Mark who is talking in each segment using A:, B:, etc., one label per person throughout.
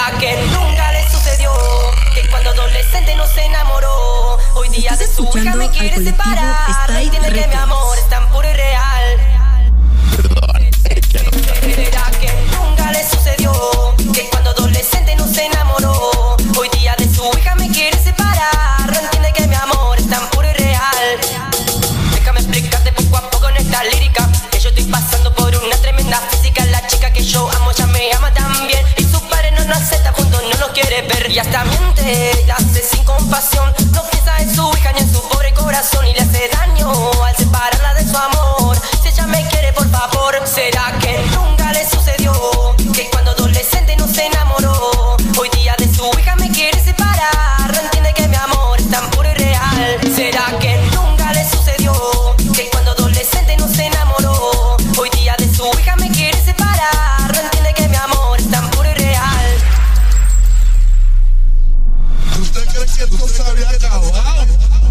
A: ¿Será que nunca le sucedió que cuando adolescente no se enamoró? Hoy día de su hija me quiere separar. No entiende que mi amor es tan puro y real. ¿Será que nunca le sucedió que cuando adolescente no se enamoró? Hoy día de su hija me quiere separar. No entiende que mi amor es tan puro y real. Déjame explicarte poco a poco en esta lírica que yo estoy pasando por una tremenda física. La chica que yo amo ya me ama también, y su padre no nos acepta juntos, no nos quiere ver. Y hasta miente, la hace sin compasión. No piensa en su hija ni en su pobre corazón, y le hace daño al separarla de su amor. Si ella me quiere, por favor. ¿Será que nunca le sucedió que cuando adolescente no se enamoró? Hoy día de su hija me quiere separar. No entiende que mi amor es tan puro y real. ¿Será que nunca le sucedió que cuando adolescente no se enamoró? Hoy día de su hija me quiere separar. No entiende que mi amor es tan puro y real.
B: ¿Usted cree que esto se había acabado?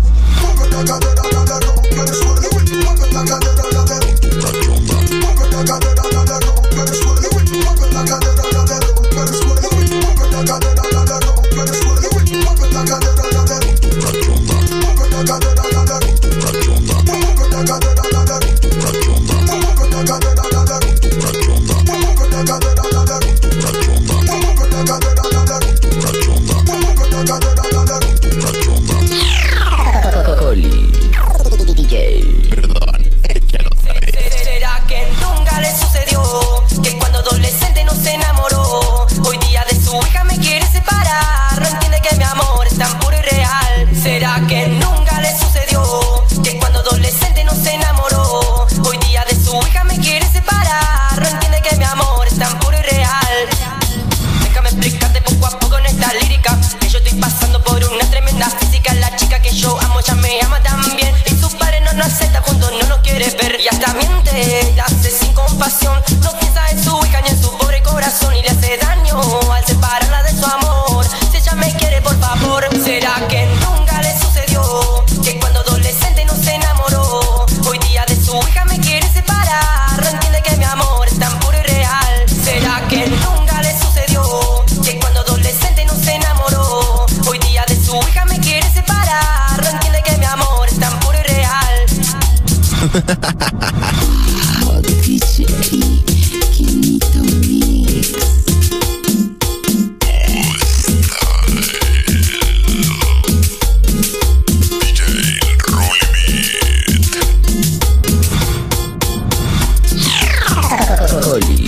A: ¿Será que nunca le sucedió que cuando adolescente no se enamoró? Hoy día de su hija me quiere separar. No entiende que mi amor es tan puro y real. ¿Será que nunca le sucedió que cuando adolescente no se enamoró? Hoy día de su hija me quiere separar. No entiende que mi amor es tan puro y real. Déjame explicarte poco a poco en esta lírica que yo estoy pasando por una tremenda física. La chica que yo amo ya me ama también, y su padre no nos acepta juntos, no nos quiere ver. Y hasta miente, la hace sin compasión. No piensa en su hija ni en su pobre corazón, y le hace daño al separarla de su amor. Si ella me quiere, por favor. ¿Será que nunca le sucedió que cuando adolescente no se enamoró? Hoy día de su hija me quiere separar. No entiende que mi amor es tan puro y real. ¿Será que nunca le sucedió que cuando adolescente no se enamoró? Hoy día de su hija me quiere separar. No entiende que mi amor es tan puro y real.
C: DJ Quinito Mix.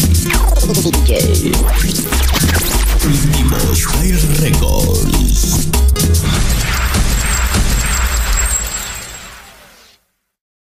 D: DJ Últimos Fire Records.